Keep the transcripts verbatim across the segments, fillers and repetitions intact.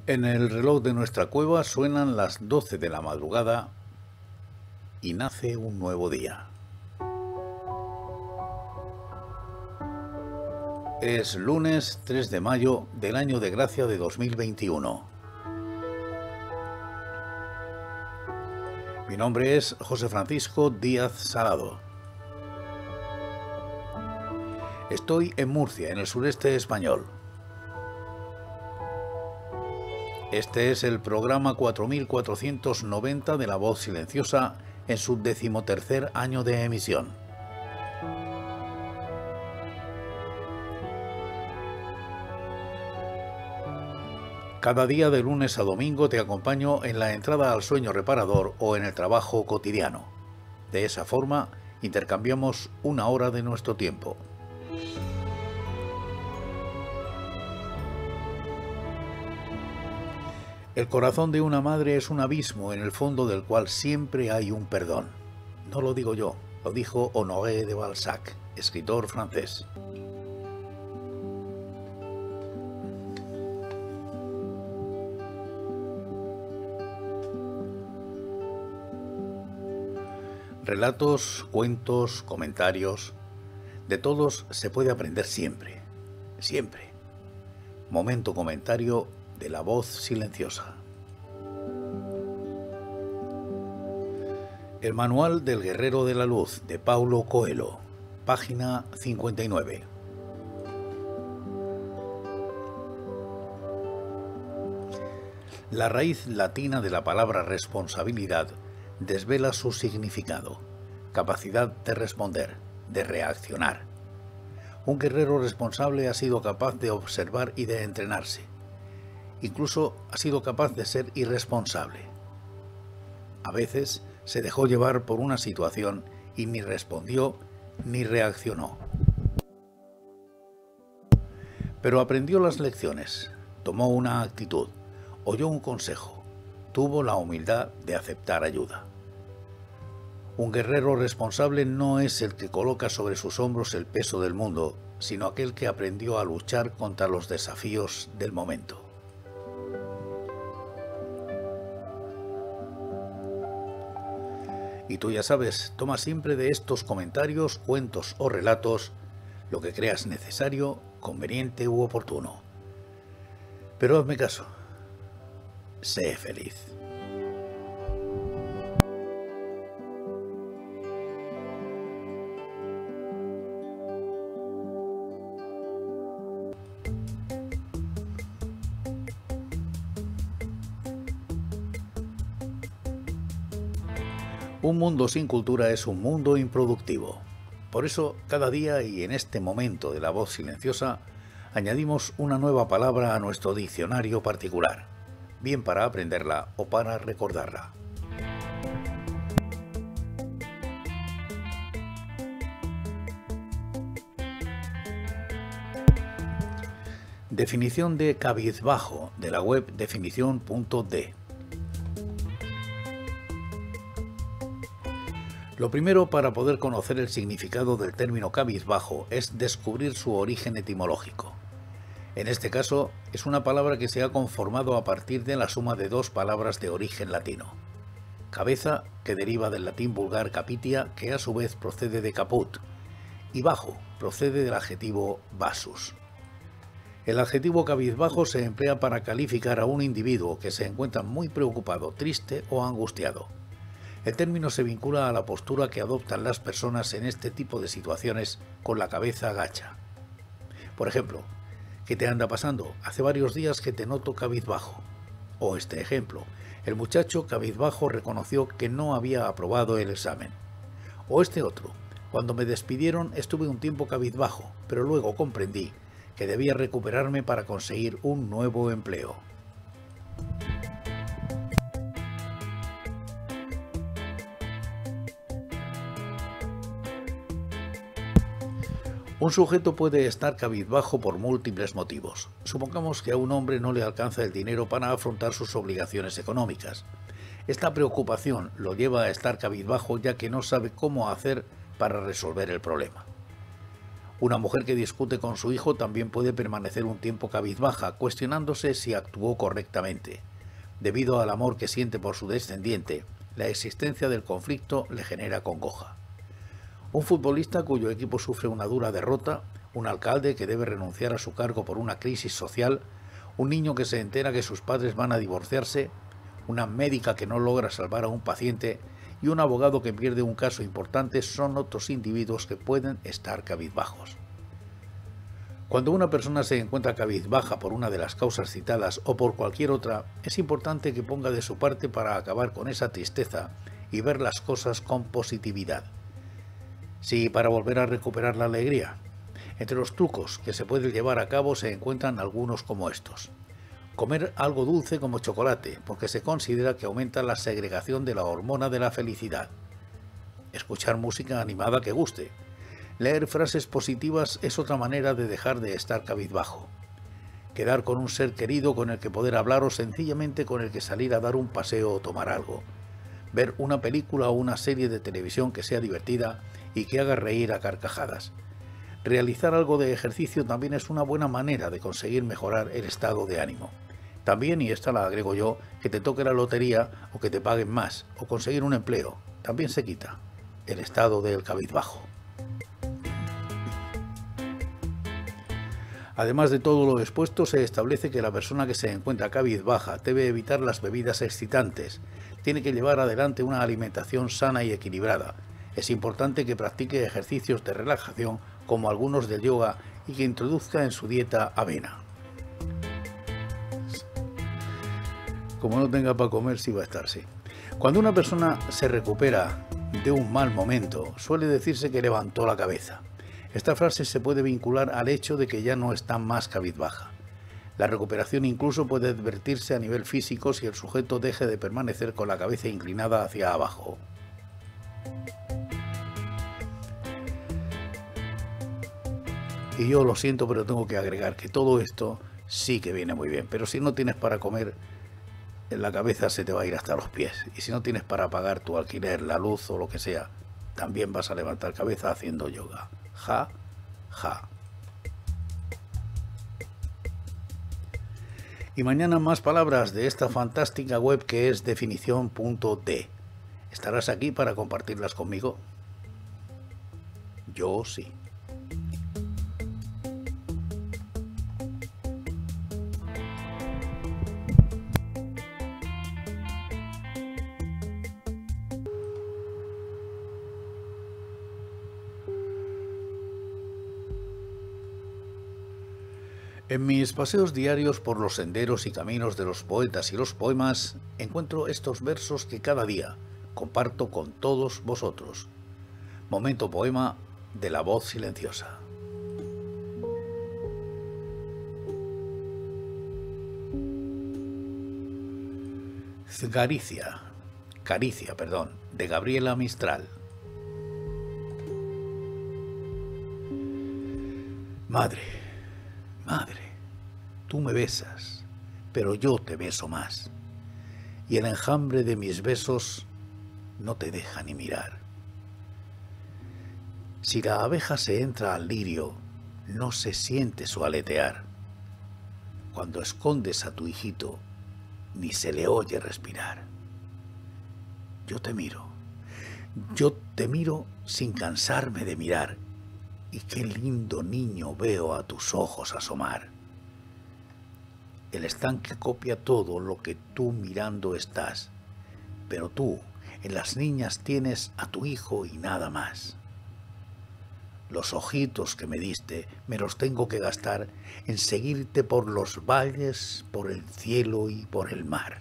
En el reloj de nuestra cueva suenan las doce de la madrugada y nace un nuevo día. Es lunes tres de mayo del año de gracia de dos mil veintiuno. Mi nombre es José Francisco Díaz Salado. Estoy en Murcia, en el sureste español. Este es el programa cuatro mil cuatrocientos noventa de La Voz Silenciosa en su decimotercer año de emisión. Cada día de lunes a domingo te acompaño en la entrada al sueño reparador o en el trabajo cotidiano. De esa forma intercambiamos una hora de nuestro tiempo. El corazón de una madre es un abismo en el fondo del cual siempre hay un perdón. No lo digo yo, lo dijo Honoré de Balzac, escritor francés. Relatos, cuentos, comentarios, de todos se puede aprender siempre, siempre. Momento comentario de La Voz Silenciosa. El Manual del Guerrero de la Luz, de Paulo Coelho, página cincuenta y nueve. La raíz latina de la palabra responsabilidad desvela su significado, capacidad de responder, de reaccionar. Un guerrero responsable ha sido capaz de observar y de entrenarse. Incluso ha sido capaz de ser irresponsable. A veces se dejó llevar por una situación y ni respondió ni reaccionó. Pero aprendió las lecciones, tomó una actitud, oyó un consejo, tuvo la humildad de aceptar ayuda. Un guerrero responsable no es el que coloca sobre sus hombros el peso del mundo, sino aquel que aprendió a luchar contra los desafíos del momento. Y tú ya sabes, toma siempre de estos comentarios, cuentos o relatos lo que creas necesario, conveniente u oportuno. Pero hazme caso, sé feliz. Un mundo sin cultura es un mundo improductivo. Por eso, cada día y en este momento de La Voz Silenciosa, añadimos una nueva palabra a nuestro diccionario particular, bien para aprenderla o para recordarla. Definición de cabizbajo, de la web definición punto de. Lo primero para poder conocer el significado del término cabizbajo es descubrir su origen etimológico. En este caso, es una palabra que se ha conformado a partir de la suma de dos palabras de origen latino. Cabeza, que deriva del latín vulgar capitia, que a su vez procede de caput, y bajo, procede del adjetivo vasus. El adjetivo cabizbajo se emplea para calificar a un individuo que se encuentra muy preocupado, triste o angustiado. El término se vincula a la postura que adoptan las personas en este tipo de situaciones con la cabeza gacha. Por ejemplo, ¿qué te anda pasando? Hace varios días que te noto cabizbajo. O este ejemplo, el muchacho cabizbajo reconoció que no había aprobado el examen. O este otro, cuando me despidieron estuve un tiempo cabizbajo, pero luego comprendí que debía recuperarme para conseguir un nuevo empleo. Un sujeto puede estar cabizbajo por múltiples motivos. Supongamos que a un hombre no le alcanza el dinero para afrontar sus obligaciones económicas. Esta preocupación lo lleva a estar cabizbajo ya que no sabe cómo hacer para resolver el problema. Una mujer que discute con su hijo también puede permanecer un tiempo cabizbaja, cuestionándose si actuó correctamente. Debido al amor que siente por su descendiente, la existencia del conflicto le genera congoja. Un futbolista cuyo equipo sufre una dura derrota, un alcalde que debe renunciar a su cargo por una crisis social, un niño que se entera que sus padres van a divorciarse, una médica que no logra salvar a un paciente y un abogado que pierde un caso importante son otros individuos que pueden estar cabizbajos. Cuando una persona se encuentra cabizbaja por una de las causas citadas o por cualquier otra, es importante que ponga de su parte para acabar con esa tristeza y ver las cosas con positividad. Sí, para volver a recuperar la alegría. Entre los trucos que se pueden llevar a cabo se encuentran algunos como estos. Comer algo dulce como chocolate, porque se considera que aumenta la segregación de la hormona de la felicidad. Escuchar música animada que guste. Leer frases positivas es otra manera de dejar de estar cabizbajo. Quedar con un ser querido con el que poder hablar o sencillamente con el que salir a dar un paseo o tomar algo. Ver una película o una serie de televisión que sea divertida y que haga reír a carcajadas. Realizar algo de ejercicio también es una buena manera de conseguir mejorar el estado de ánimo. También, y esta la agrego yo, que te toque la lotería o que te paguen más o conseguir un empleo, también se quita el estado del cabizbajo. Además de todo lo expuesto, se establece que la persona que se encuentra cabizbaja debe evitar las bebidas excitantes, tiene que llevar adelante una alimentación sana y equilibrada. Es importante que practique ejercicios de relajación como algunos del yoga y que introduzca en su dieta avena. Como no tenga para comer, sí va a estar, sí. Cuando una persona se recupera de un mal momento, suele decirse que levantó la cabeza. Esta frase se puede vincular al hecho de que ya no está más cabizbaja. La recuperación incluso puede advertirse a nivel físico si el sujeto deje de permanecer con la cabeza inclinada hacia abajo. Y yo lo siento, pero tengo que agregar que todo esto sí que viene muy bien. Pero si no tienes para comer, la cabeza se te va a ir hasta los pies. Y si no tienes para pagar tu alquiler, la luz o lo que sea, también vas a levantar cabeza haciendo yoga. Ja, ja. Y mañana más palabras de esta fantástica web que es definición punto de. ¿Estarás aquí para compartirlas conmigo? Yo sí. En mis paseos diarios por los senderos y caminos de los poetas y los poemas, encuentro estos versos que cada día comparto con todos vosotros. Momento poema de la voz silenciosa. Caricia, Caricia, perdón, de Gabriela Mistral. Madre, madre, tú me besas, pero yo te beso más, y el enjambre de mis besos no te deja ni mirar. Si la abeja se entra al lirio, no se siente su aletear. Cuando escondes a tu hijito, ni se le oye respirar. Yo te miro, yo te miro sin cansarme de mirar, y qué lindo niño veo a tus ojos asomar. El estanque copia todo lo que tú mirando estás, pero tú en las niñas tienes a tu hijo y nada más. Los ojitos que me diste me los tengo que gastar en seguirte por los valles, por el cielo y por el mar.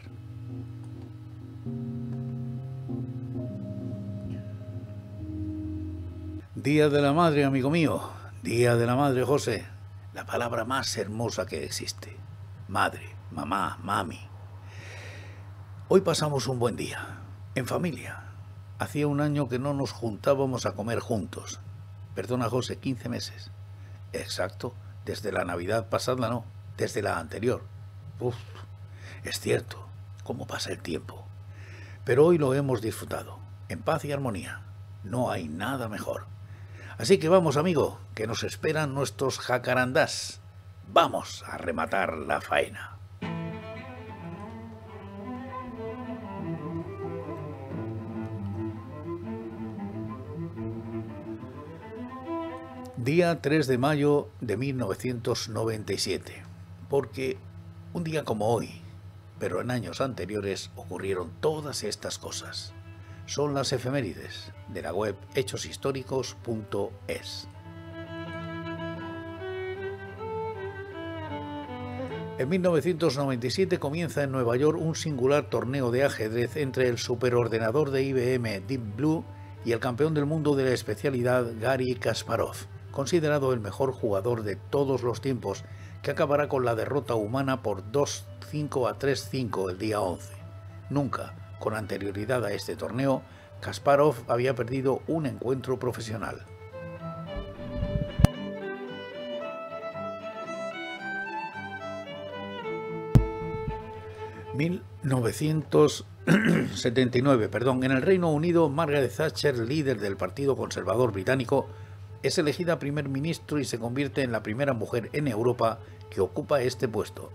Día de la Madre, amigo mío. Día de la Madre, José. La palabra más hermosa que existe. Madre, mamá, mami. Hoy pasamos un buen día, en familia. Hacía un año que no nos juntábamos a comer juntos. Perdona, José, quince meses. Exacto, desde la Navidad pasada no, desde la anterior. Uf, es cierto, cómo pasa el tiempo. Pero hoy lo hemos disfrutado, en paz y armonía. No hay nada mejor. Así que vamos, amigo, que nos esperan nuestros jacarandás. Vamos a rematar la faena. Día tres de mayo de mil novecientos noventa y siete, porque un día como hoy, pero en años anteriores, ocurrieron todas estas cosas. Son las efemérides de la web hechos históricos punto es. En mil novecientos noventa y siete comienza en Nueva York un singular torneo de ajedrez entre el superordenador de I B M Deep Blue y el campeón del mundo de la especialidad Garry Kasparov, considerado el mejor jugador de todos los tiempos, que acabará con la derrota humana por dos cinco a tres cinco el día once. Nunca, con anterioridad a este torneo, Kasparov había perdido un encuentro profesional. mil novecientos setenta y nueve, perdón, en el Reino Unido, Margaret Thatcher, líder del Partido Conservador británico, es elegida primer ministro y se convierte en la primera mujer en Europa que ocupa este puesto.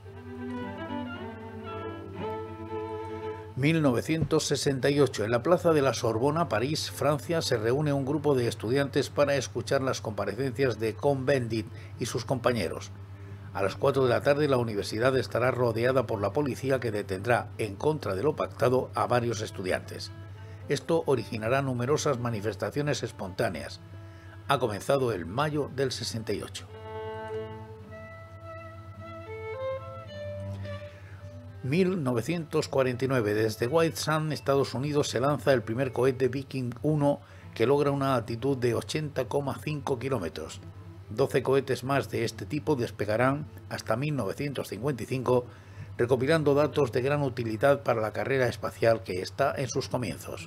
mil novecientos sesenta y ocho. En la plaza de la Sorbona, París, Francia, se reúne un grupo de estudiantes para escuchar las comparecencias de Cohn-Bendit y sus compañeros. A las cuatro de la tarde la universidad estará rodeada por la policía, que detendrá, en contra de lo pactado, a varios estudiantes. Esto originará numerosas manifestaciones espontáneas. Ha comenzado el mayo del sesenta y ocho. mil novecientos cuarenta y nueve. Desde White Sands, Estados Unidos, se lanza el primer cohete Viking uno, que logra una altitud de ochenta coma cinco kilómetros. doce cohetes más de este tipo despegarán hasta mil novecientos cincuenta y cinco, recopilando datos de gran utilidad para la carrera espacial que está en sus comienzos.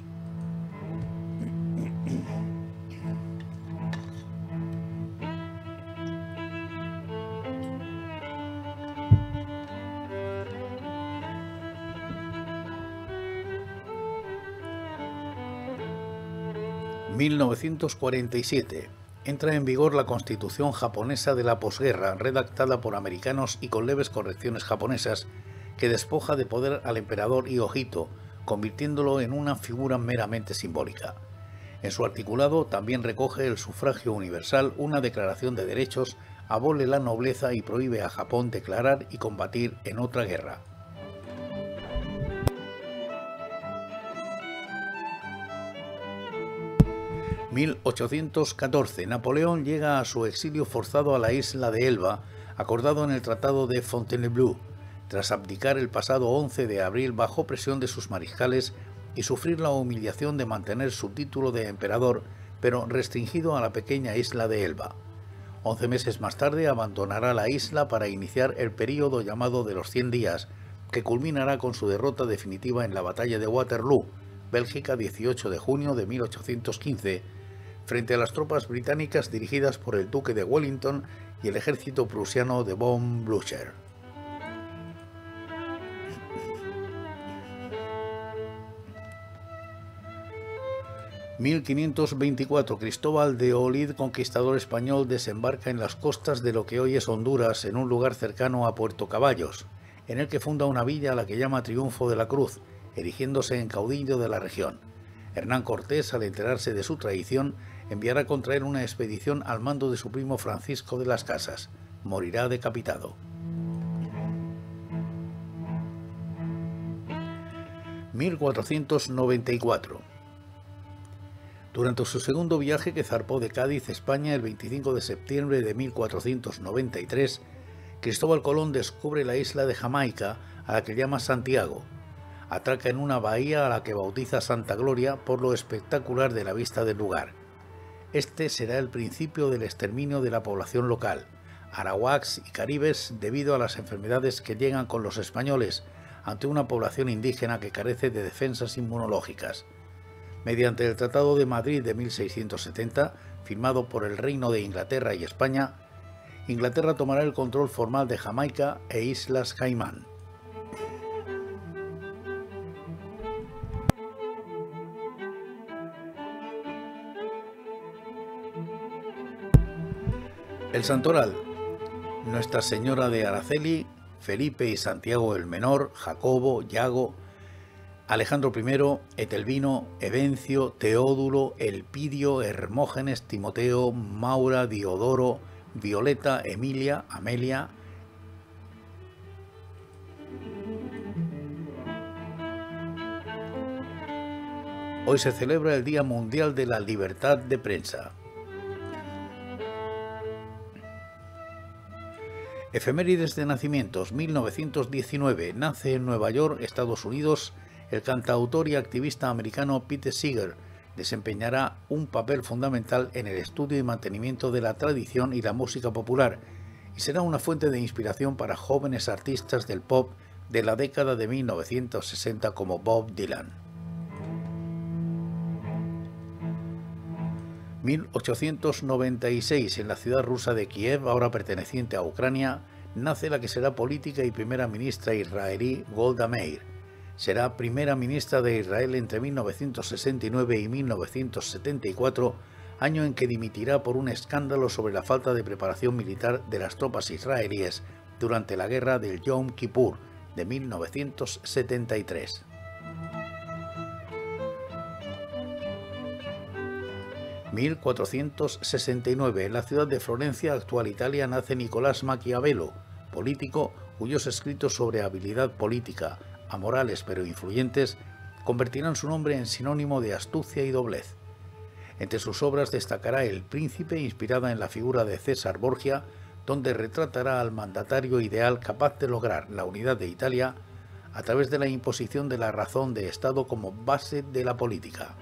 mil novecientos cuarenta y siete. Entra en vigor la Constitución japonesa de la posguerra, redactada por americanos y con leves correcciones japonesas, que despoja de poder al emperador Hirohito, convirtiéndolo en una figura meramente simbólica. En su articulado también recoge el sufragio universal, una declaración de derechos, abole la nobleza y prohíbe a Japón declarar y combatir en otra guerra. mil ochocientos catorce. Napoleón llega a su exilio forzado a la isla de Elba, acordado en el Tratado de Fontainebleau, tras abdicar el pasado once de abril bajo presión de sus mariscales y sufrir la humillación de mantener su título de emperador, pero restringido a la pequeña isla de Elba. Once meses más tarde abandonará la isla para iniciar el período llamado de los cien días, que culminará con su derrota definitiva en la batalla de Waterloo, Bélgica, dieciocho de junio de mil ochocientos quince, frente a las tropas británicas dirigidas por el duque de Wellington y el ejército prusiano de von Blücher. mil quinientos veinticuatro. Cristóbal de Olid, conquistador español, desembarca en las costas de lo que hoy es Honduras, en un lugar cercano a Puerto Caballos, en el que funda una villa a la que llama Triunfo de la Cruz, erigiéndose en caudillo de la región. Hernán Cortés, al enterarse de su traición, enviará contra él una expedición al mando de su primo Francisco de las Casas. Morirá decapitado. mil cuatrocientos noventa y cuatro. Durante su segundo viaje, que zarpó de Cádiz, España, el veinticinco de septiembre de mil cuatrocientos noventa y tres, Cristóbal Colón descubre la isla de Jamaica, a la que llama Santiago. Atraca en una bahía a la que bautiza Santa Gloria por lo espectacular de la vista del lugar. Este será el principio del exterminio de la población local, arawaks y caribes, debido a las enfermedades que llegan con los españoles ante una población indígena que carece de defensas inmunológicas. Mediante el Tratado de Madrid de mil seiscientos setenta, firmado por el Reino de Inglaterra y España, Inglaterra tomará el control formal de Jamaica e Islas Caimán. El santoral: Nuestra Señora de Araceli, Felipe y Santiago el Menor, Jacobo, Yago, Alejandro primero, Etelvino, Evencio, Teodulo, Elpidio, Hermógenes, Timoteo, Maura, Diodoro, Violeta, Emilia, Amelia. Hoy se celebra el Día Mundial de la Libertad de Prensa. Efemérides de nacimientos: mil novecientos diecinueve. Nace en Nueva York, Estados Unidos, el cantautor y activista americano Pete Seeger. Desempeñará un papel fundamental en el estudio y mantenimiento de la tradición y la música popular, y será una fuente de inspiración para jóvenes artistas del pop de la década de mil novecientos sesenta como Bob Dylan. mil ochocientos noventa y seis. En la ciudad rusa de Kiev, ahora perteneciente a Ucrania, nace la que será política y primera ministra israelí Golda Meir. Será primera ministra de Israel entre mil novecientos sesenta y nueve y mil novecientos setenta y cuatro, año en que dimitirá por un escándalo sobre la falta de preparación militar de las tropas israelíes durante la guerra del Yom Kippur de mil novecientos setenta y tres. mil cuatrocientos sesenta y nueve. En la ciudad de Florencia, actual Italia, nace Nicolás Maquiavelo, político cuyos escritos sobre habilidad política, amorales pero influyentes, convertirán su nombre en sinónimo de astucia y doblez. Entre sus obras destacará El Príncipe, inspirada en la figura de César Borgia, donde retratará al mandatario ideal capaz de lograr la unidad de Italia a través de la imposición de la razón de Estado como base de la política.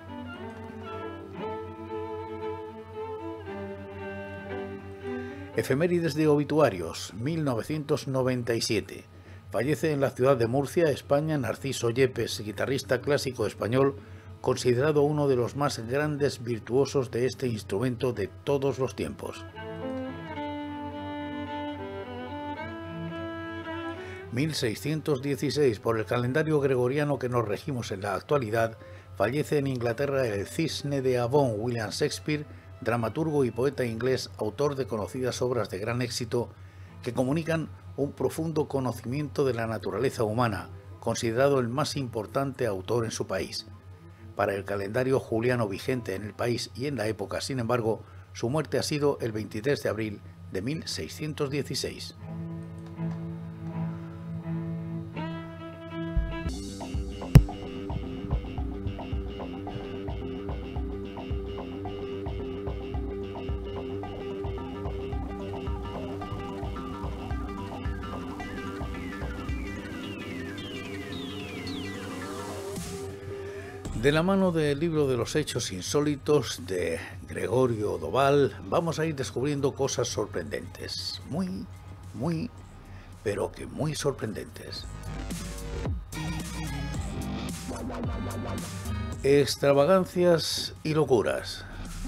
Efemérides de obituarios: mil novecientos noventa y siete. Fallece en la ciudad de Murcia, España, Narciso Yepes, guitarrista clásico español, considerado uno de los más grandes virtuosos de este instrumento de todos los tiempos. mil seiscientos dieciséis. Por el calendario gregoriano que nos regimos en la actualidad, fallece en Inglaterra el Cisne de Avon, William Shakespeare, dramaturgo y poeta inglés, autor de conocidas obras de gran éxito que comunican un profundo conocimiento de la naturaleza humana, considerado el más importante autor en su país. Para el calendario juliano vigente en el país y en la época, sin embargo, su muerte ha sido el veintitrés de abril de mil seiscientos dieciséis. De la mano del libro de los hechos insólitos de Gregorio Doval, vamos a ir descubriendo cosas sorprendentes, muy, muy, pero que muy sorprendentes. Extravagancias y locuras.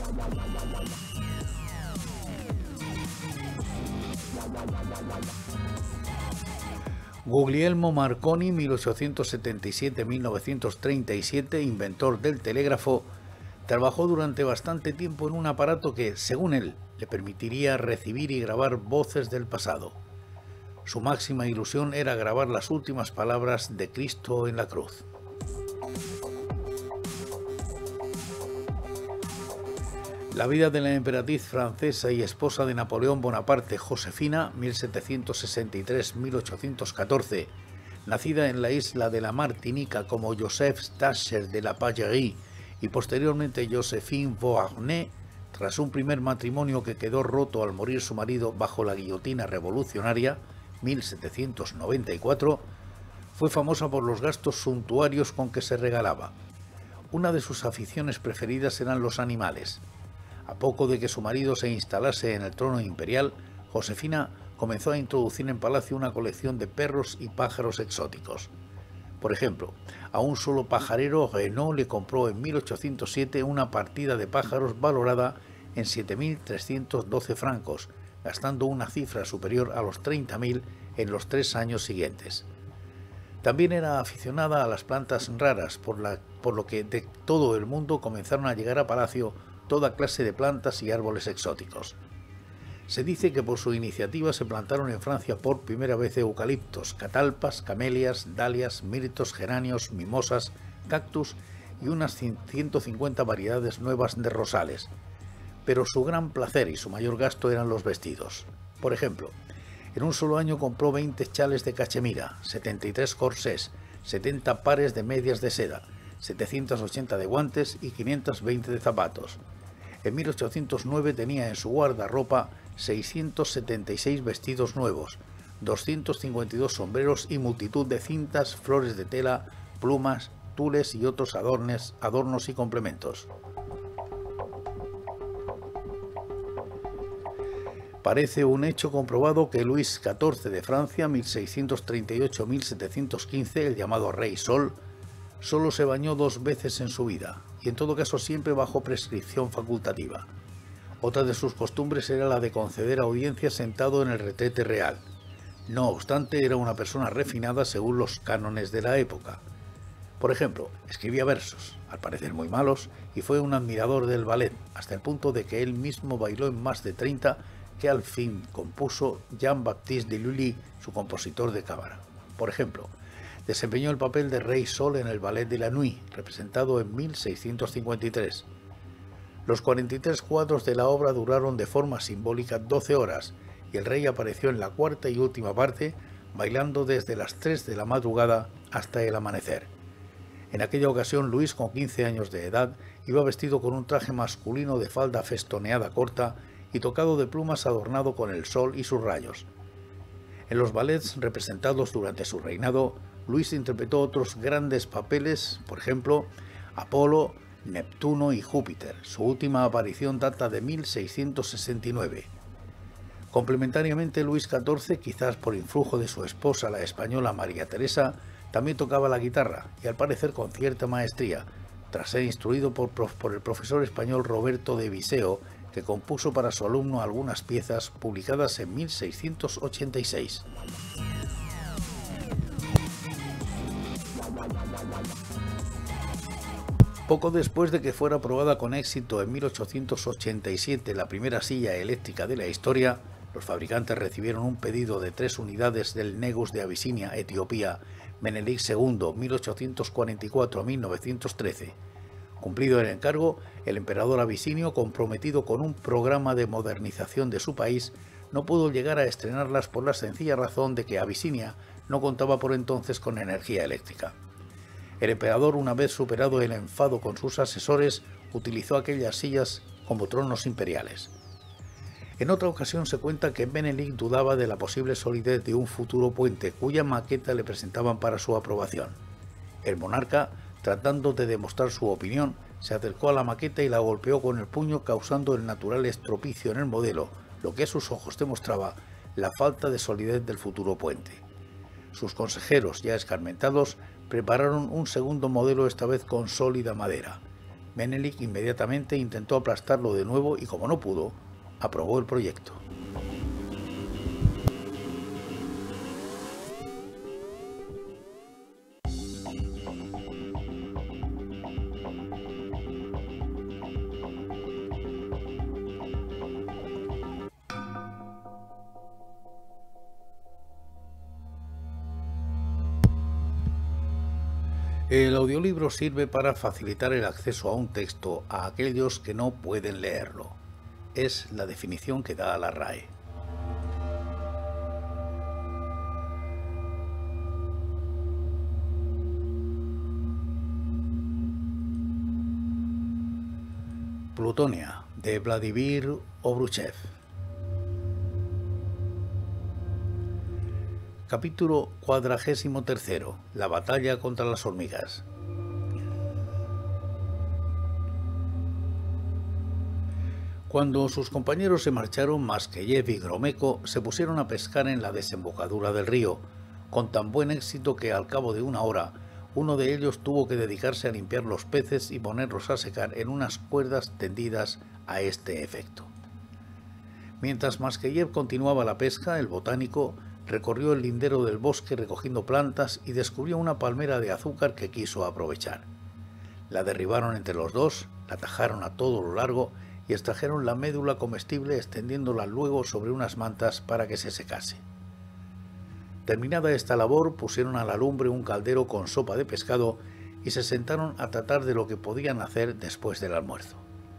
Guglielmo Marconi, mil ochocientos setenta y siete a mil novecientos treinta y siete, inventor del telégrafo, trabajó durante bastante tiempo en un aparato que, según él, le permitiría recibir y grabar voces del pasado. Su máxima ilusión era grabar las últimas palabras de Cristo en la cruz. La vida de la emperatriz francesa y esposa de Napoleón Bonaparte, Josefina, mil setecientos sesenta y tres a mil ochocientos catorce, nacida en la isla de la Martinica como Joseph Stasser de la Pagerie y posteriormente Josephine Beauharnais, tras un primer matrimonio que quedó roto al morir su marido bajo la guillotina revolucionaria, mil setecientos noventa y cuatro, fue famosa por los gastos suntuarios con que se regalaba. Una de sus aficiones preferidas eran los animales. A poco de que su marido se instalase en el trono imperial, Josefina comenzó a introducir en palacio una colección de perros y pájaros exóticos. Por ejemplo, a un solo pajarero Renaud le compró en mil ochocientos siete una partida de pájaros valorada en siete mil trescientos doce francos, gastando una cifra superior a los treinta mil en los tres años siguientes. También era aficionada a las plantas raras, por, la, por lo que de todo el mundo comenzaron a llegar a palacio toda clase de plantas y árboles exóticos. Se dice que por su iniciativa se plantaron en Francia por primera vez eucaliptos, catalpas, camelias, dalias, mirtos, geranios, mimosas, cactus y unas ciento cincuenta variedades nuevas de rosales. Pero su gran placer y su mayor gasto eran los vestidos. Por ejemplo, en un solo año compró veinte chales de cachemira, setenta y tres corsés, setenta pares de medias de seda, setecientos ochenta de guantes y quinientos veinte de zapatos. En mil ochocientos nueve tenía en su guardarropa seiscientos setenta y seis vestidos nuevos, doscientos cincuenta y dos sombreros y multitud de cintas, flores de tela, plumas, tules y otros adornes, adornos y complementos. Parece un hecho comprobado que Luis catorce de Francia, mil seiscientos treinta y ocho a mil setecientos quince, el llamado Rey Sol, solo se bañó dos veces en su vida, y en todo caso siempre bajo prescripción facultativa. Otra de sus costumbres era la de conceder audiencias sentado en el retrete real. No obstante, era una persona refinada según los cánones de la época. Por ejemplo, escribía versos, al parecer muy malos, y fue un admirador del ballet, hasta el punto de que él mismo bailó en más de treinta que al fin compuso Jean-Baptiste de Lully, su compositor de cámara. Por ejemplo, desempeñó el papel de Rey Sol en el Ballet de la Nuit, representado en mil seiscientos cincuenta y tres. Los cuarenta y tres cuadros de la obra duraron de forma simbólica doce horas, y el rey apareció en la cuarta y última parte, bailando desde las tres de la madrugada hasta el amanecer. En aquella ocasión, Luis, con quince años de edad, iba vestido con un traje masculino de falda festoneada corta y tocado de plumas adornado con el sol y sus rayos. En los ballets representados durante su reinado, Luis interpretó otros grandes papeles, por ejemplo, Apolo, Neptuno y Júpiter. Su última aparición data de mil seiscientos sesenta y nueve. Complementariamente, Luis catorce, quizás por influjo de su esposa, la española María Teresa, también tocaba la guitarra, y al parecer con cierta maestría, tras ser instruido por, por el profesor español Roberto de Viseo, que compuso para su alumno algunas piezas publicadas en mil seiscientos ochenta y seis. Poco después de que fuera probada con éxito en mil ochocientos ochenta y siete la primera silla eléctrica de la historia, los fabricantes recibieron un pedido de tres unidades del Negus de Abisinia, Etiopía, Menelik segundo, mil ochocientos cuarenta y cuatro a mil novecientos trece. Cumplido el encargo, el emperador abisinio, comprometido con un programa de modernización de su país, no pudo llegar a estrenarlas por la sencilla razón de que Abisinia no contaba por entonces con energía eléctrica. El emperador, una vez superado el enfado con sus asesores, utilizó aquellas sillas como tronos imperiales. En otra ocasión se cuenta que Menelik dudaba de la posible solidez de un futuro puente cuya maqueta le presentaban para su aprobación. El monarca, tratando de demostrar su opinión, se acercó a la maqueta y la golpeó con el puño, causando el natural estropicio en el modelo, lo que a sus ojos demostraba la falta de solidez del futuro puente. Sus consejeros, ya escarmentados, prepararon un segundo modelo, esta vez con sólida madera. Menelik inmediatamente intentó aplastarlo de nuevo y, como no pudo, aprobó el proyecto. El audiolibro sirve para facilitar el acceso a un texto a aquellos que no pueden leerlo. Es la definición que da la R A E. Plutonia, de Vladimir Obruchev. Capítulo cuadragésimo tercero. La batalla contra las hormigas. Cuando sus compañeros se marcharon, Maskeyev y Gromeko se pusieron a pescar en la desembocadura del río, con tan buen éxito que al cabo de una hora, uno de ellos tuvo que dedicarse a limpiar los peces y ponerlos a secar en unas cuerdas tendidas a este efecto. Mientras Maskeyev continuaba la pesca, el botánico recorrió el lindero del bosque recogiendo plantas y descubrió una palmera de azúcar que quiso aprovechar. La derribaron entre los dos, la tajaron a todo lo largo y extrajeron la médula comestible extendiéndola luego sobre unas mantas para que se secase. Terminada esta labor, pusieron a la lumbre un caldero con sopa de pescado y se sentaron a tratar de lo que podían hacer después del almuerzo.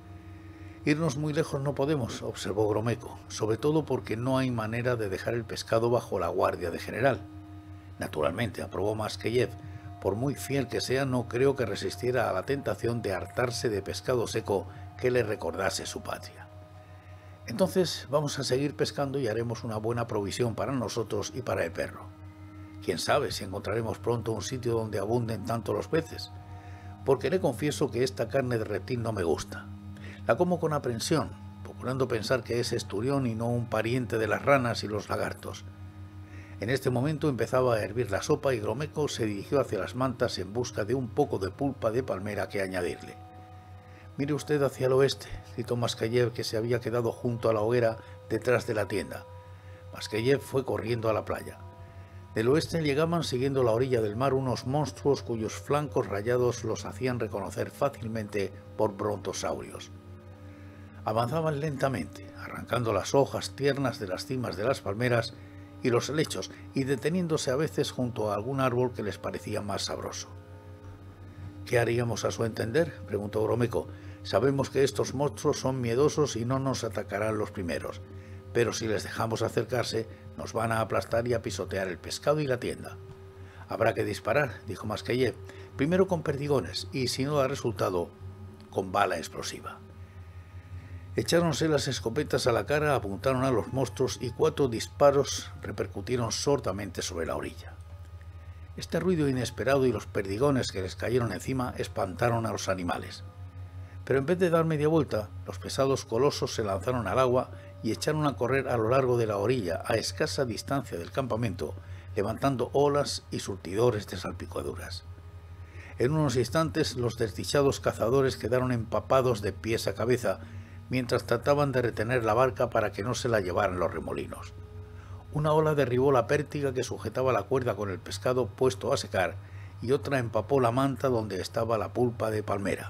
Irnos muy lejos no podemos, observó Gromeco, sobre todo porque no hay manera de dejar el pescado bajo la guardia de general. Naturalmente, aprobó Masqueyev, por muy fiel que sea, no creo que resistiera a la tentación de hartarse de pescado seco que le recordase su patria. Entonces vamos a seguir pescando y haremos una buena provisión para nosotros y para el perro. Quién sabe si encontraremos pronto un sitio donde abunden tanto los peces, porque le confieso que esta carne de reptil no me gusta. La como con aprensión, procurando pensar que es esturión y no un pariente de las ranas y los lagartos. En este momento empezaba a hervir la sopa y Gromeco se dirigió hacia las mantas en busca de un poco de pulpa de palmera que añadirle. «Mire usted hacia el oeste», gritó Masqueyev, que se había quedado junto a la hoguera detrás de la tienda. Masqueyev fue corriendo a la playa. Del oeste llegaban siguiendo la orilla del mar unos monstruos cuyos flancos rayados los hacían reconocer fácilmente por brontosaurios. Avanzaban lentamente, arrancando las hojas tiernas de las cimas de las palmeras y los helechos, y deteniéndose a veces junto a algún árbol que les parecía más sabroso. «¿Qué haríamos a su entender?», preguntó Gromeco. «Sabemos que estos monstruos son miedosos y no nos atacarán los primeros, pero si les dejamos acercarse, nos van a aplastar y a pisotear el pescado y la tienda». «Habrá que disparar», dijo Masqueyev, «primero con perdigones y, si no da resultado, con bala explosiva». Echáronse las escopetas a la cara, apuntaron a los monstruos y cuatro disparos repercutieron sordamente sobre la orilla. Este ruido inesperado y los perdigones que les cayeron encima espantaron a los animales. Pero en vez de dar media vuelta, los pesados colosos se lanzaron al agua y echaron a correr a lo largo de la orilla, a escasa distancia del campamento, levantando olas y surtidores de salpicaduras. En unos instantes los desdichados cazadores quedaron empapados de pies a cabeza, mientras trataban de retener la barca para que no se la llevaran los remolinos. Una ola derribó la pértiga que sujetaba la cuerda con el pescado puesto a secar y otra empapó la manta donde estaba la pulpa de palmera.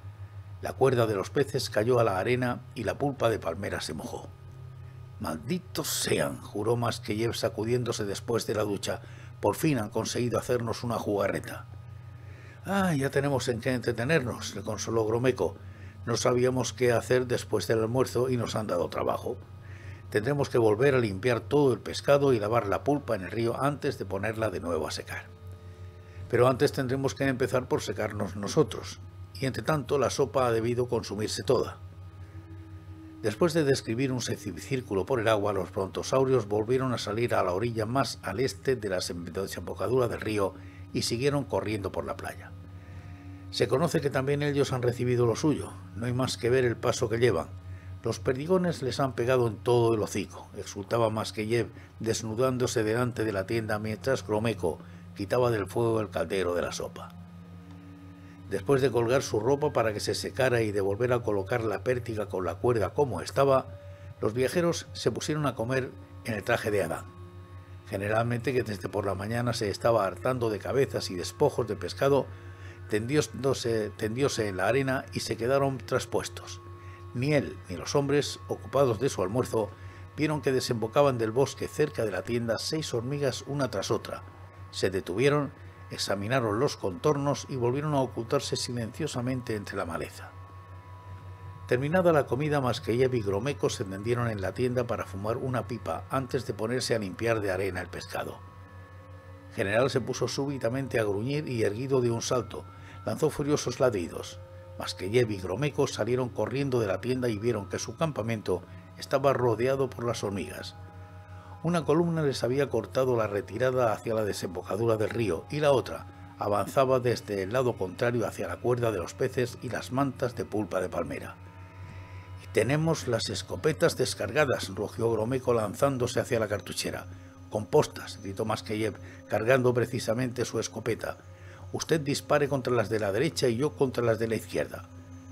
La cuerda de los peces cayó a la arena y la pulpa de palmera se mojó. «Malditos sean», juró Masqueyev sacudiéndose después de la ducha. «Por fin han conseguido hacernos una jugarreta». «Ah, ya tenemos en qué entretenernos», le consoló Gromeco. «No sabíamos qué hacer después del almuerzo y nos han dado trabajo. Tendremos que volver a limpiar todo el pescado y lavar la pulpa en el río antes de ponerla de nuevo a secar. Pero antes tendremos que empezar por secarnos nosotros, y entre tanto la sopa ha debido consumirse toda». Después de describir un semicírculo por el agua, los brontosaurios volvieron a salir a la orilla más al este de la desembocadura del río y siguieron corriendo por la playa. Se conoce que también ellos han recibido lo suyo, no hay más que ver el paso que llevan. Los perdigones les han pegado en todo el hocico, exultaba Masqueyev, desnudándose delante de la tienda mientras Gromeco quitaba del fuego el caldero de la sopa. Después de colgar su ropa para que se secara y de volver a colocar la pértiga con la cuerda como estaba, los viajeros se pusieron a comer en el traje de Adán. Generalmente, que desde por la mañana se estaba hartando de cabezas y despojos de pescado, tendióse, tendióse en la arena y se quedaron traspuestos. Ni él ni los hombres, ocupados de su almuerzo, vieron que desembocaban del bosque cerca de la tienda seis hormigas una tras otra. Se detuvieron, examinaron los contornos y volvieron a ocultarse silenciosamente entre la maleza. Terminada la comida, Masqueyev y Gromeco se tendieron en la tienda para fumar una pipa antes de ponerse a limpiar de arena el pescado. General se puso súbitamente a gruñir y, erguido de un salto, lanzó furiosos ladridos. Masqueyev y Gromeco salieron corriendo de la tienda y vieron que su campamento estaba rodeado por las hormigas. Una columna les había cortado la retirada hacia la desembocadura del río y la otra avanzaba desde el lado contrario hacia la cuerda de los peces y las mantas de pulpa de palmera. «Y tenemos las escopetas descargadas», rugió Gromeco lanzándose hacia la cartuchera. «Compostas», gritó Masqueyev, cargando precisamente su escopeta. «Usted dispare contra las de la derecha y yo contra las de la izquierda».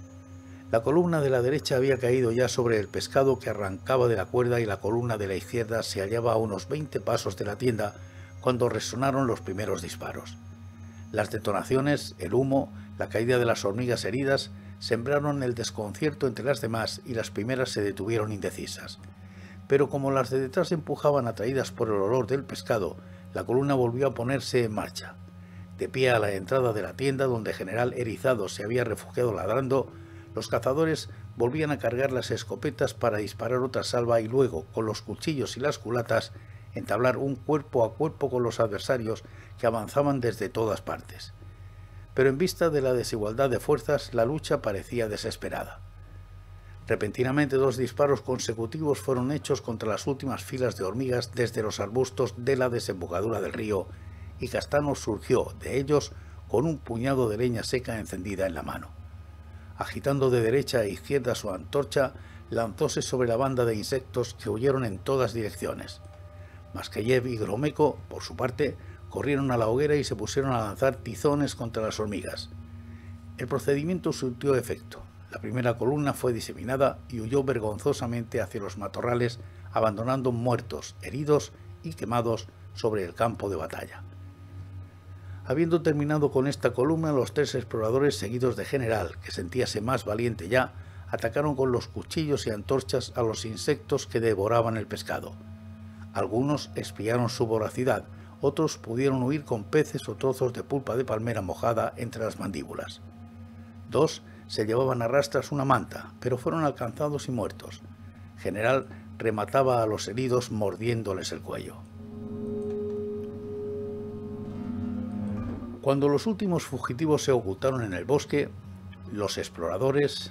La columna de la derecha había caído ya sobre el pescado que arrancaba de la cuerda y la columna de la izquierda se hallaba a unos veinte pasos de la tienda cuando resonaron los primeros disparos. Las detonaciones, el humo, la caída de las hormigas heridas sembraron el desconcierto entre las demás y las primeras se detuvieron indecisas. Pero como las de detrás empujaban atraídas por el olor del pescado, la columna volvió a ponerse en marcha. De pie a la entrada de la tienda donde General Erizado se había refugiado ladrando, los cazadores volvían a cargar las escopetas para disparar otra salva y luego, con los cuchillos y las culatas, entablar un cuerpo a cuerpo con los adversarios que avanzaban desde todas partes. Pero en vista de la desigualdad de fuerzas, la lucha parecía desesperada. Repentinamente dos disparos consecutivos fueron hechos contra las últimas filas de hormigas desde los arbustos de la desembocadura del río, y Castano surgió de ellos con un puñado de leña seca encendida en la mano. Agitando de derecha a izquierda su antorcha, lanzóse sobre la banda de insectos que huyeron en todas direcciones. Masqueyev y Gromeko, por su parte, corrieron a la hoguera y se pusieron a lanzar tizones contra las hormigas. El procedimiento surtió efecto. La primera columna fue diseminada y huyó vergonzosamente hacia los matorrales, abandonando muertos, heridos y quemados sobre el campo de batalla. Habiendo terminado con esta columna, los tres exploradores, seguidos de General, que sentíase más valiente ya, atacaron con los cuchillos y antorchas a los insectos que devoraban el pescado. Algunos espiaron su voracidad, otros pudieron huir con peces o trozos de pulpa de palmera mojada entre las mandíbulas. Dos se llevaban a rastras una manta, pero fueron alcanzados y muertos. General remataba a los heridos mordiéndoles el cuello. Cuando los últimos fugitivos se ocultaron en el bosque, los exploradores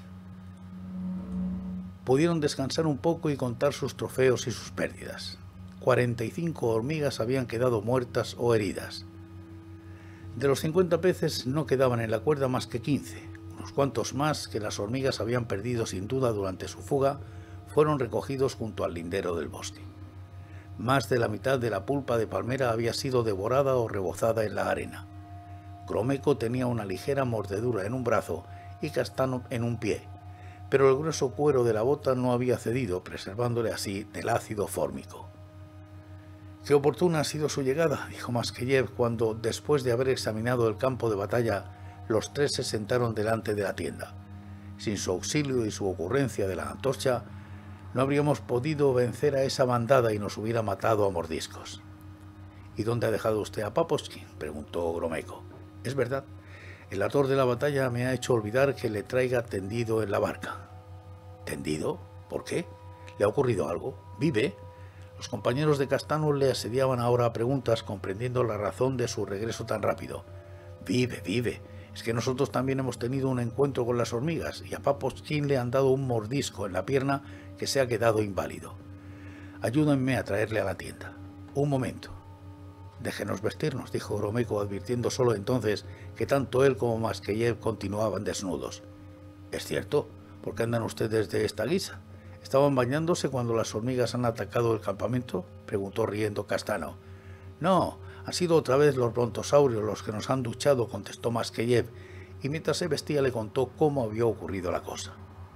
pudieron descansar un poco y contar sus trofeos y sus pérdidas. cuarenta y cinco hormigas habían quedado muertas o heridas. De los cincuenta peces no quedaban en la cuerda más que quince. Unos cuantos más que las hormigas habían perdido sin duda durante su fuga fueron recogidos junto al lindero del bosque. Más de la mitad de la pulpa de palmera había sido devorada o rebozada en la arena. Gromeko tenía una ligera mordedura en un brazo y Castano en un pie, pero el grueso cuero de la bota no había cedido, preservándole así del ácido fórmico. «Qué oportuna ha sido su llegada», dijo Masqueyev cuando, después de haber examinado el campo de batalla, los tres se sentaron delante de la tienda. Sin su auxilio y su ocurrencia de la antorcha, no habríamos podido vencer a esa bandada y nos hubiera matado a mordiscos. «¿Y dónde ha dejado usted a Papovsky?», preguntó Gromeko. «Es verdad, el ardor de la batalla me ha hecho olvidar que le traiga tendido en la barca». «¿Tendido? ¿Por qué? ¿Le ha ocurrido algo? ¿Vive?» Los compañeros de Castano le asediaban ahora a preguntas, comprendiendo la razón de su regreso tan rápido. «Vive, vive. Es que nosotros también hemos tenido un encuentro con las hormigas y a Papovsky le han dado un mordisco en la pierna que se ha quedado inválido. Ayúdenme a traerle a la tienda». «Un momento». «Déjenos vestirnos», dijo Gromeko, advirtiendo solo entonces que tanto él como Masqueyev continuaban desnudos. «¿Es cierto? ¿Por qué andan ustedes de esta guisa? ¿Estaban bañándose cuando las hormigas han atacado el campamento?», preguntó riendo Castano. «No, han sido otra vez los brontosaurios los que nos han duchado», contestó Masqueyev, y mientras se vestía le contó cómo había ocurrido la cosa.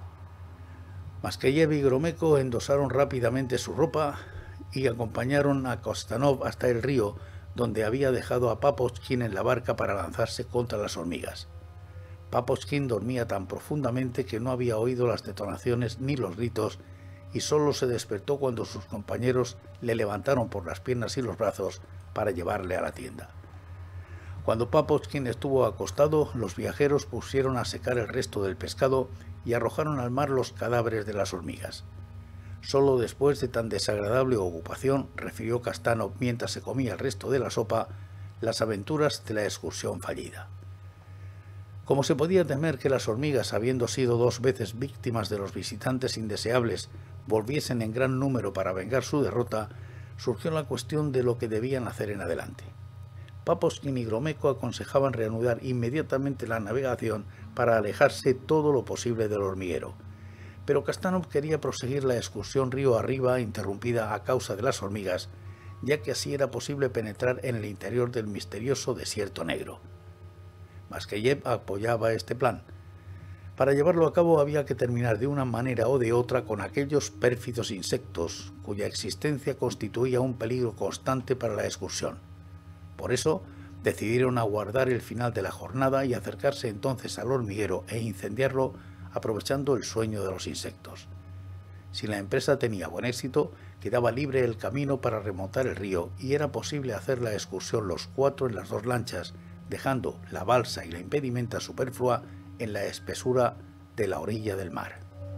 Masqueyev y Gromeko endosaron rápidamente su ropa y acompañaron a Kostanov hasta el río, donde había dejado a Papovsky en la barca para lanzarse contra las hormigas. Papovsky dormía tan profundamente que no había oído las detonaciones ni los gritos y solo se despertó cuando sus compañeros le levantaron por las piernas y los brazos para llevarle a la tienda. Cuando Papovsky estuvo acostado, los viajeros pusieron a secar el resto del pescado y arrojaron al mar los cadáveres de las hormigas. Solo después de tan desagradable ocupación, refirió Castano mientras se comía el resto de la sopa, las aventuras de la excursión fallida. Como se podía temer que las hormigas, habiendo sido dos veces víctimas de los visitantes indeseables, volviesen en gran número para vengar su derrota, surgió la cuestión de lo que debían hacer en adelante. Papovsky y Gromeko aconsejaban reanudar inmediatamente la navegación para alejarse todo lo posible del hormiguero, pero Castano quería proseguir la excursión río arriba, interrumpida a causa de las hormigas, ya que así era posible penetrar en el interior del misterioso desierto negro. Masqueyev apoyaba este plan. Para llevarlo a cabo había que terminar de una manera o de otra con aquellos pérfidos insectos cuya existencia constituía un peligro constante para la excursión. Por eso, Decidieron aguardar el final de la jornada y acercarse entonces al hormiguero e incendiarlo aprovechando el sueño de los insectos. Si la empresa tenía buen éxito, quedaba libre el camino para remontar el río y era posible hacer la excursión los cuatro en las dos lanchas, dejando la balsa y la impedimenta superflua en la espesura de la orilla del mar.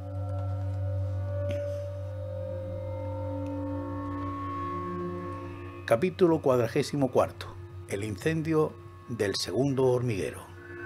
Capítulo cuadragésimo cuarto. El incendio del segundo hormiguero.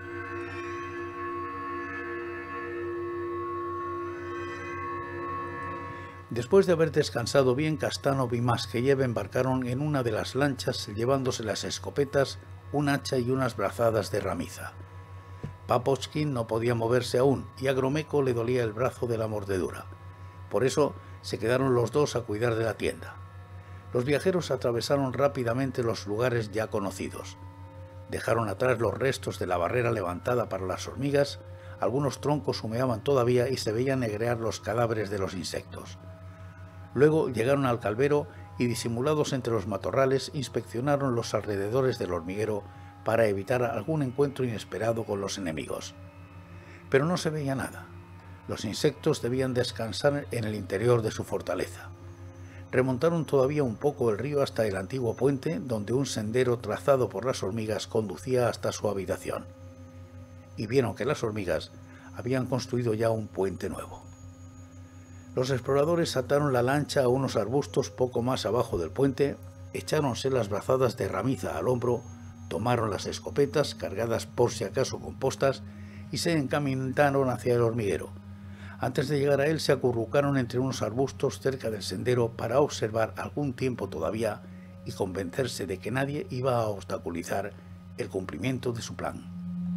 Después de haber descansado bien, Kashtanov y Maskeyev embarcaron en una de las lanchas llevándose las escopetas, un hacha y unas brazadas de ramiza. Papochkin no podía moverse aún y a Gromeko le dolía el brazo de la mordedura. Por eso se quedaron los dos a cuidar de la tienda. Los viajeros atravesaron rápidamente los lugares ya conocidos. Dejaron atrás los restos de la barrera levantada para las hormigas, algunos troncos humeaban todavía y se veían negrear los cadáveres de los insectos. Luego llegaron al calvero y, disimulados entre los matorrales, inspeccionaron los alrededores del hormiguero para evitar algún encuentro inesperado con los enemigos. Pero no se veía nada. Los insectos debían descansar en el interior de su fortaleza. Remontaron todavía un poco el río hasta el antiguo puente, donde un sendero trazado por las hormigas conducía hasta su habitación. Y vieron que las hormigas habían construido ya un puente nuevo. Los exploradores ataron la lancha a unos arbustos poco más abajo del puente, echáronse las brazadas de ramiza al hombro, tomaron las escopetas, cargadas por si acaso con postas, y se encaminaron hacia el hormiguero. Antes de llegar a él se acurrucaron entre unos arbustos cerca del sendero para observar algún tiempo todavía y convencerse de que nadie iba a obstaculizar el cumplimiento de su plan.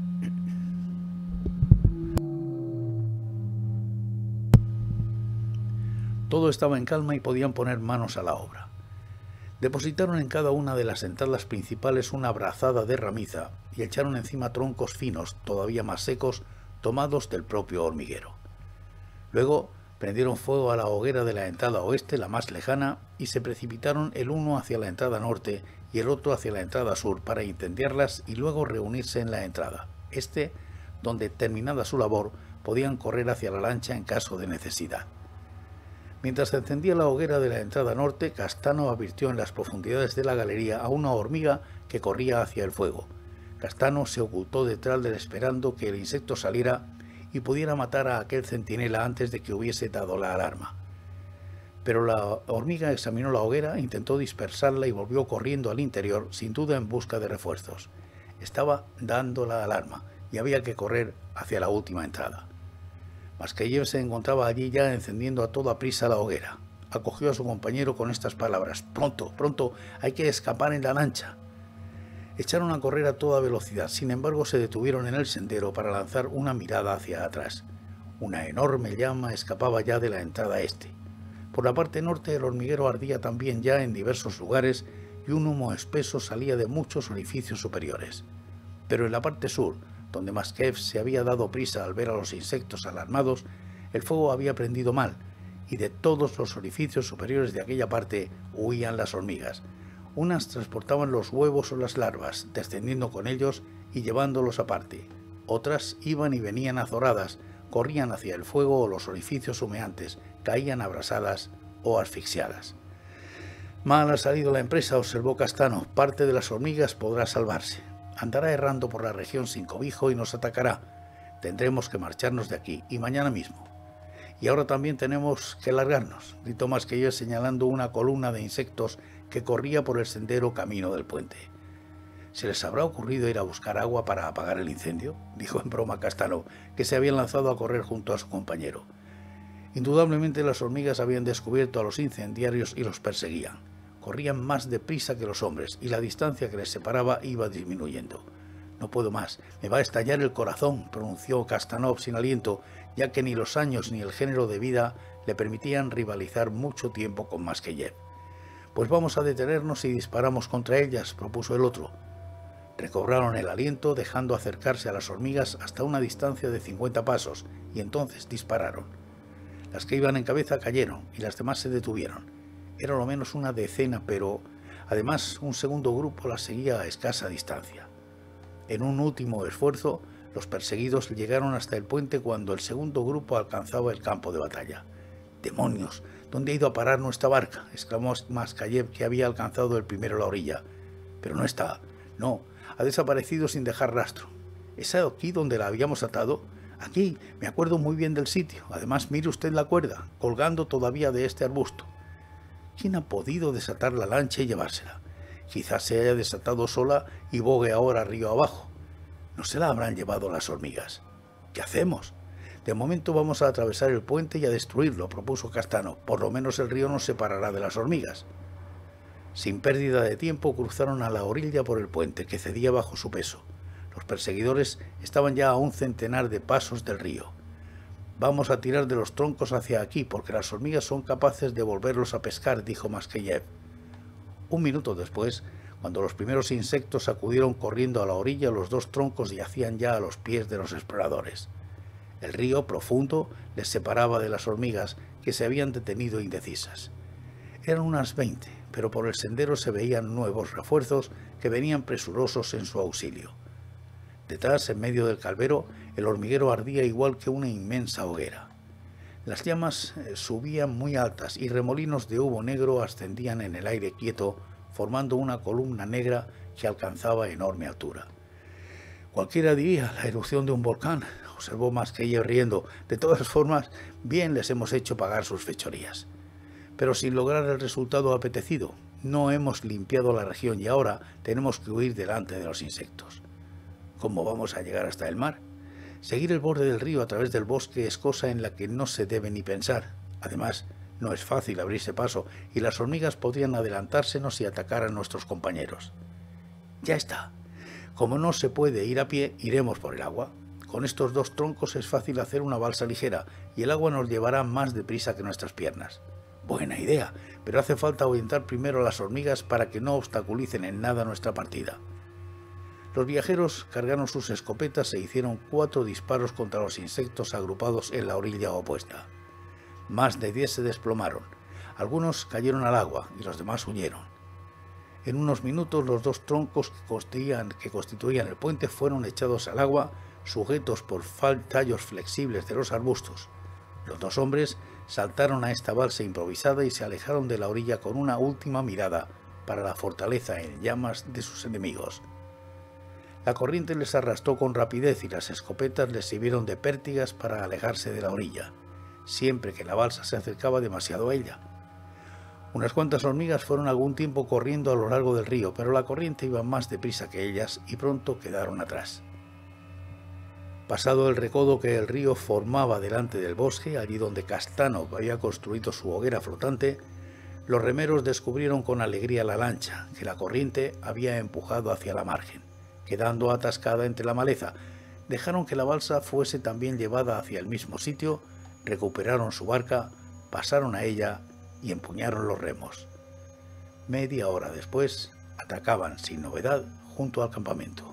Todo estaba en calma y podían poner manos a la obra. Depositaron en cada una de las entradas principales una brazada de ramiza y echaron encima troncos finos, todavía más secos, tomados del propio hormiguero. Luego prendieron fuego a la hoguera de la entrada oeste, la más lejana, y se precipitaron el uno hacia la entrada norte y el otro hacia la entrada sur para incendiarlas y luego reunirse en la entrada este, donde, terminada su labor, podían correr hacia la lancha en caso de necesidad. Mientras se encendía la hoguera de la entrada norte, Kashtanov advirtió en las profundidades de la galería a una hormiga que corría hacia el fuego. Kashtanov se ocultó detrás de él esperando que el insecto saliera y pudiera matar a aquel centinela antes de que hubiese dado la alarma. Pero la hormiga examinó la hoguera, intentó dispersarla y volvió corriendo al interior, sin duda en busca de refuerzos. Estaba dando la alarma y había que correr hacia la última entrada. Maskeyev se encontraba allí ya encendiendo a toda prisa la hoguera. Acogió a su compañero con estas palabras: «Pronto, pronto, hay que escapar en la lancha». Echaron a correr a toda velocidad, sin embargo se detuvieron en el sendero para lanzar una mirada hacia atrás. Una enorme llama escapaba ya de la entrada este. Por la parte norte el hormiguero ardía también ya en diversos lugares y un humo espeso salía de muchos orificios superiores. Pero en la parte sur, donde Maskeyev se había dado prisa al ver a los insectos alarmados, el fuego había prendido mal, y de todos los orificios superiores de aquella parte huían las hormigas. Unas transportaban los huevos o las larvas, descendiendo con ellos y llevándolos aparte. Otras iban y venían azoradas, corrían hacia el fuego o los orificios humeantes, caían abrasadas o asfixiadas. «Mal ha salido la empresa», observó Kashtanov. «Parte de las hormigas podrá salvarse. Andará errando por la región sin cobijo y nos atacará. Tendremos que marcharnos de aquí, y mañana mismo». «Y ahora también tenemos que largarnos», gritó Maskeyev señalando una columna de insectos que corría por el sendero camino del puente. «¿Se les habrá ocurrido ir a buscar agua para apagar el incendio?», dijo en broma Kashtanov, que se había lanzado a correr junto a su compañero. Indudablemente las hormigas habían descubierto a los incendiarios y los perseguían. Corrían más deprisa que los hombres y la distancia que les separaba iba disminuyendo. «No puedo más, me va a estallar el corazón», pronunció Kashtanov sin aliento, ya que ni los años ni el género de vida le permitían rivalizar mucho tiempo con Maskeyev. «Pues vamos a detenernos y disparamos contra ellas», propuso el otro. Recobraron el aliento, dejando acercarse a las hormigas hasta una distancia de cincuenta pasos, y entonces dispararon. Las que iban en cabeza cayeron y las demás se detuvieron. Era lo menos una decena, pero Además, un segundo grupo las seguía a escasa distancia. En un último esfuerzo, los perseguidos llegaron hasta el puente cuando el segundo grupo alcanzaba el campo de batalla. ¡Demonios! ¿Dónde ha ido a parar nuestra barca?, exclamó Maskayev, que había alcanzado el primero la orilla. Pero no está. No, ha desaparecido sin dejar rastro. ¿Es aquí donde la habíamos atado? Aquí, me acuerdo muy bien del sitio. Además, mire usted la cuerda, colgando todavía de este arbusto. ¿Quién ha podido desatar la lancha y llevársela? Quizás se haya desatado sola y bogue ahora río abajo. ¿No se la habrán llevado las hormigas? ¿Qué hacemos? De momento vamos a atravesar el puente y a destruirlo, propuso Castano. Por lo menos el río nos separará de las hormigas. Sin pérdida de tiempo cruzaron a la orilla por el puente, que cedía bajo su peso. Los perseguidores estaban ya a un centenar de pasos del río. Vamos a tirar de los troncos hacia aquí, porque las hormigas son capaces de volverlos a pescar, dijo Maskayev. Un minuto después, cuando los primeros insectos acudieron corriendo a la orilla, los dos troncos yacían ya a los pies de los exploradores. El río, profundo, les separaba de las hormigas, que se habían detenido indecisas. Eran unas veinte, pero por el sendero se veían nuevos refuerzos que venían presurosos en su auxilio. Detrás, en medio del calvero, el hormiguero ardía igual que una inmensa hoguera. Las llamas subían muy altas y remolinos de humo negro ascendían en el aire quieto, formando una columna negra que alcanzaba enorme altura. Cualquiera diría la erupción de un volcán, observó Maskayev riendo. De todas formas, bien les hemos hecho pagar sus fechorías. Pero sin lograr el resultado apetecido. No hemos limpiado la región y ahora tenemos que huir delante de los insectos. ¿Cómo vamos a llegar hasta el mar? Seguir el borde del río a través del bosque es cosa en la que no se debe ni pensar. Además, no es fácil abrirse paso y las hormigas podrían adelantársenos y atacar a nuestros compañeros. Ya está. Como no se puede ir a pie, iremos por el agua. Con estos dos troncos es fácil hacer una balsa ligera y el agua nos llevará más deprisa que nuestras piernas. Buena idea, pero hace falta ahuyentar primero a las hormigas para que no obstaculicen en nada nuestra partida. Los viajeros cargaron sus escopetas e hicieron cuatro disparos contra los insectos agrupados en la orilla opuesta. Más de diez se desplomaron. Algunos cayeron al agua y los demás huyeron. En unos minutos los dos troncos que constituían, que constituían el puente fueron echados al agua, sujetos por tallos flexibles de los arbustos. Los dos hombres saltaron a esta balsa improvisada y se alejaron de la orilla con una última mirada para la fortaleza en llamas de sus enemigos. La corriente les arrastró con rapidez y las escopetas les sirvieron de pértigas para alejarse de la orilla, siempre que la balsa se acercaba demasiado a ella. Unas cuantas hormigas fueron algún tiempo corriendo a lo largo del río, pero la corriente iba más deprisa que ellas y pronto quedaron atrás. Pasado el recodo que el río formaba delante del bosque, allí donde Castano había construido su hoguera flotante, los remeros descubrieron con alegría la lancha que la corriente había empujado hacia la margen. Quedando atascada entre la maleza, dejaron que la balsa fuese también llevada hacia el mismo sitio, recuperaron su barca, pasaron a ella y empuñaron los remos. Media hora después, atacaban sin novedad junto al campamento.